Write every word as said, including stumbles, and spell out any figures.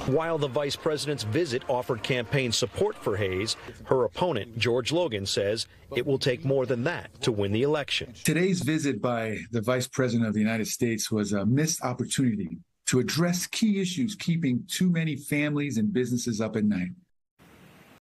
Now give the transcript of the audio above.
While the vice president's visit offered campaign support for Hayes, her opponent, George Logan, says it will take more than that to win the election. Today's visit by the vice president of the United States was a missed opportunity to address key issues keeping too many families and businesses up at night.